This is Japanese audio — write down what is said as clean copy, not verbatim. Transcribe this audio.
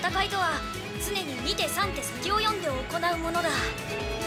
戦いとは常に2手3手先を読んで行うものだ。